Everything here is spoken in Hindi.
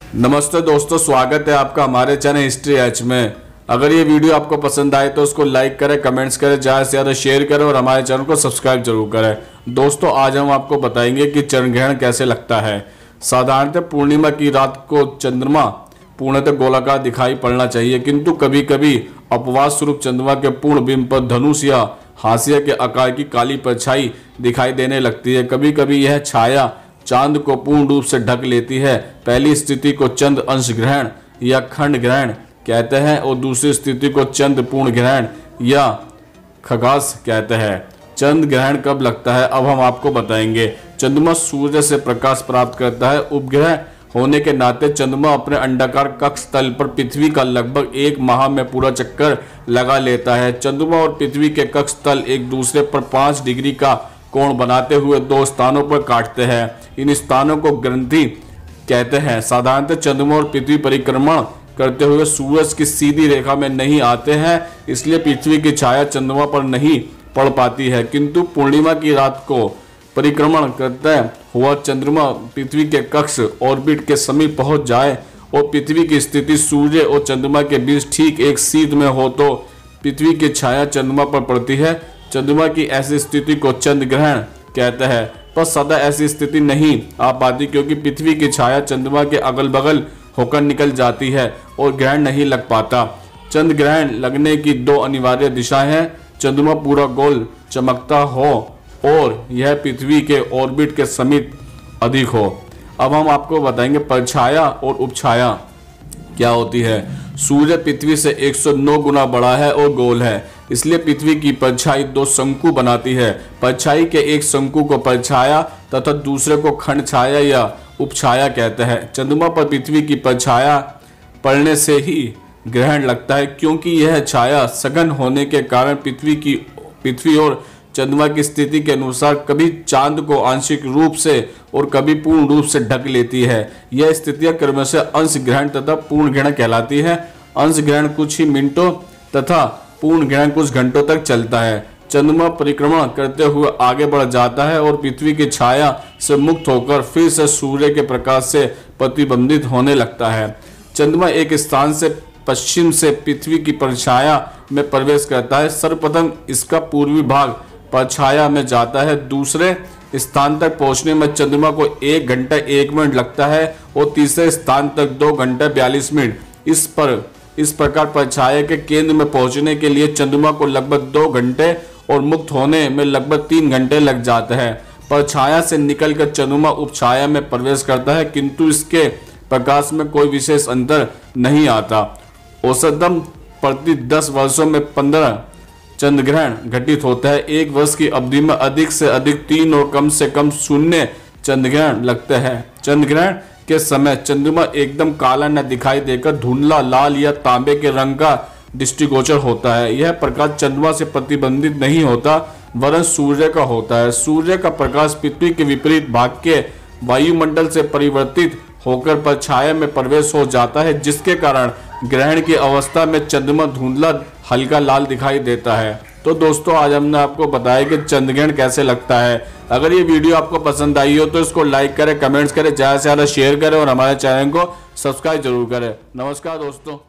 नमस्ते दोस्तों, स्वागत है आपका हमारे चैनल हिस्ट्री एच में। अगर ये वीडियो आपको पसंद आए तो उसको लाइक करें, कमेंट्स करें, ज़्यादा से ज़्यादा शेयर करें और हमारे चैनल को सब्सक्राइब जरूर करें। दोस्तों, आज हम आपको बताएंगे कि चंद्र ग्रहण कैसे लगता है। साधारणतः पूर्णिमा की रात को चंद्रमा पूर्णतः गोलाकार दिखाई पड़ना चाहिए, किंतु कभी कभी अपवाद स्वरूप चंद्रमा के पूर्ण बिंब पर धनुष या हाशिया के आकार की काली परछाई दिखाई देने लगती है। कभी कभी यह छाया चांद को पूर्ण रूप से ढक लेती है। पहली स्थिति को चंद्र अंश ग्रहण या खंड ग्रहण कहते हैं और दूसरी स्थिति को चंद्र पूर्ण ग्रहण या खगास कहते हैं। चंद्र ग्रहण कब लगता है, अब हम आपको बताएंगे। चंद्रमा सूर्य से प्रकाश प्राप्त करता है। उपग्रह होने के नाते चंद्रमा अपने अंडाकार कक्ष तल पर पृथ्वी का लगभग 1 माह में पूरा चक्कर लगा लेता है। चंद्रमा और पृथ्वी के कक्ष तल एक दूसरे पर 5 डिग्री का कोण बनाते हुए 2 स्थानों पर काटते हैं। इन स्थानों को ग्रंथि कहते हैं। साधारणतः चंद्रमा और पृथ्वी परिक्रमण करते हुए सूरज की सीधी रेखा में नहीं आते हैं, इसलिए पृथ्वी की छाया चंद्रमा पर नहीं पड़ पाती है। किंतु पूर्णिमा की रात को परिक्रमण करते हुआ चंद्रमा पृथ्वी के कक्ष ऑर्बिट के समीप पहुंच जाए और पृथ्वी की स्थिति सूर्य और चंद्रमा के बीच ठीक एक सीध में हो तो पृथ्वी की छाया चंद्रमा पर पड़ती है। चंद्रमा की ऐसी स्थिति को चंद्र ग्रहण कहते हैं, पर सदा ऐसी स्थिति नहीं आ पाती क्योंकि पृथ्वी की छाया चंद्रमा के अगल बगल होकर निकल जाती है और ग्रहण नहीं लग पाता। चंद्र ग्रहण लगने की 2 अनिवार्य दिशाएं हैं। चंद्रमा पूरा गोल चमकता हो और यह पृथ्वी के ऑर्बिट के समीप अधिक हो। अब हम आपको बताएंगे परछाया और उपछाया क्या होती है। सूर्य पृथ्वी से 109 गुना बड़ा है और गोल है, इसलिए पृथ्वी की परछाई 2 शंकु बनाती है। परछाई के एक शंकु को परछाया तथा दूसरे को खंड छाया या उपछाया कहते हैं। चंद्रमा पर पृथ्वी की परछाया पड़ने से ही ग्रहण लगता है, क्योंकि यह छाया सघन होने के कारण पृथ्वी और चंद्रमा की स्थिति के अनुसार कभी चांद को आंशिक रूप से और कभी पूर्ण रूप से ढक लेती है। यह स्थितियां क्रमशः अंश ग्रहण तथा पूर्ण ग्रहण कहलाती है। अंश ग्रहण कुछ ही मिनटों तथा पूर्ण ग्रहण कुछ घंटों तक चलता है। चंद्रमा परिक्रमण करते हुए आगे बढ़ जाता है और पृथ्वी की छाया से मुक्त होकर फिर से सूर्य के प्रकाश से प्रतिबंधित होने लगता है। चंद्रमा एक स्थान से पश्चिम से पृथ्वी की परछाया में प्रवेश करता है। सर्वप्रथम इसका पूर्वी भाग परछाया में जाता है। दूसरे स्थान तक पहुंचने में चंद्रमा को 1 घंटा 1 मिनट लगता है और तीसरे स्थान तक 2 घंटा 42 मिनट। इस प्रकार परछाया के केंद्र में पहुंचने के लिए चंद्रमा को लगभग 2 घंटे और मुक्त होने में लगभग 3 घंटे लग जाते हैं। परछाया से निकलकर चंद्रमा उपछाया में प्रवेश करता है, किंतु इसके प्रकाश में कोई विशेष अंतर नहीं आता। औसतन प्रति 10 वर्षों में 15 चंद्र ग्रहण घटित होता है। 1 वर्ष की अवधि में अधिक से अधिक 3 और कम से कम 0 चंद्र ग्रहण लगते हैं। चंद्र ग्रहण के समय चंद्रमा एकदम काला न दिखाई देकर धुंधला लाल या तांबे के रंग का दृष्टिगोचर होता है। यह प्रकाश चंद्रमा से प्रतिबंधित नहीं होता, वरन सूर्य का होता है। सूर्य का प्रकाश पृथ्वी के विपरीत भाग के वायुमंडल से परिवर्तित होकर परछाया में प्रवेश हो जाता है, जिसके कारण ग्रहण की अवस्था में चंद्रमा धुंधला हल्का लाल दिखाई देता है। तो दोस्तों, आज हमने आपको बताया कि चंद्र ग्रहण कैसे लगता है। अगर ये वीडियो आपको पसंद आई हो तो इसको लाइक करें, कमेंट्स करें, ज़्यादा से ज़्यादा शेयर करें और हमारे चैनल को सब्सक्राइब जरूर करें। नमस्कार दोस्तों।